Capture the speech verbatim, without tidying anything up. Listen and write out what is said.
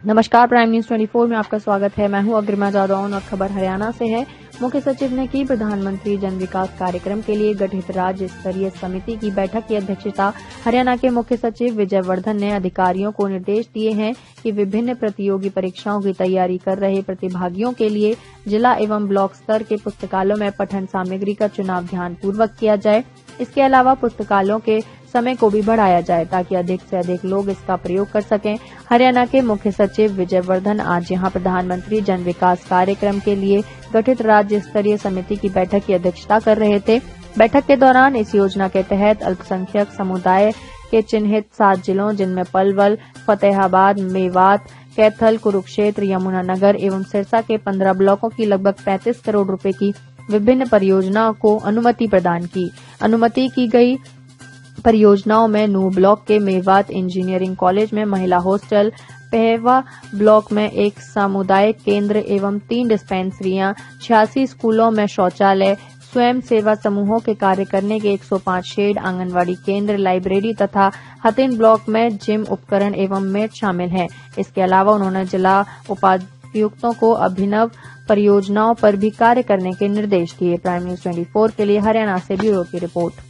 नमस्कार, prime news चौबीस में आपका स्वागत है। मैं हूं अग्रिमा जादौन और खबर हरियाणा से है। मुख्य सचिव ने की प्रधानमंत्री जन विकास कार्यक्रम के लिए गठित राज्य स्तरीय समिति की बैठक की अध्यक्षता। हरियाणा के मुख्य सचिव विजय वर्धन ने अधिकारियों को निर्देश दिए हैं कि विभिन्न प्रतियोगी परीक्षाओं की तैयारी कर रहे प्रतिभागियों के लिए जिला एवं ब्लॉक स्तर के पुस्तकालयों में पठन सामग्री का चुनाव ध्यानपूर्वक किया जाए। इसके अलावा पुस्तकालयों के समय को भी बढ़ाया जाए ताकि अधिक से अधिक लोग इसका प्रयोग कर सकें। हरियाणा के मुख्य सचिव विजय वर्धन आज यहां प्रधानमंत्री जन विकास कार्यक्रम के लिए गठित राज्य स्तरीय समिति की बैठक की अध्यक्षता कर रहे थे। बैठक के दौरान इस योजना के तहत अल्पसंख्यक समुदाय के चिन्हित सात जिलों जिनमें पलवल, फतेहाबाद, मेवात, कैथल, कुरुक्षेत्र, यमुनानगर एवं सिरसा के पंद्रह ब्लॉकों की लगभग पैंतीस करोड़ रुपए की विभिन्न परियोजनाओं को अनुमति प्रदान की। अनुमति की गई परियोजनाओं में नूह ब्लॉक के मेवात इंजीनियरिंग कॉलेज में महिला हॉस्टल, पहेवा ब्लॉक में एक सामुदायिक केंद्र एवं तीन डिस्पेंसरियां, छियासी स्कूलों में शौचालय, स्वयं सेवा समूहों के कार्य करने के एक सौ पाँच शेड, आंगनवाड़ी केंद्र, लाइब्रेरी तथा हतिन ब्लॉक में जिम उपकरण एवं मेट शामिल हैं। इसके अलावा उन्होंने जिला उपायुक्तों को अभिनव परियोजनाओं पर भी कार्य करने के निर्देश दिए। प्राइम न्यूज चौबीस के लिए हरियाणा से ब्यूरो की रिपोर्ट।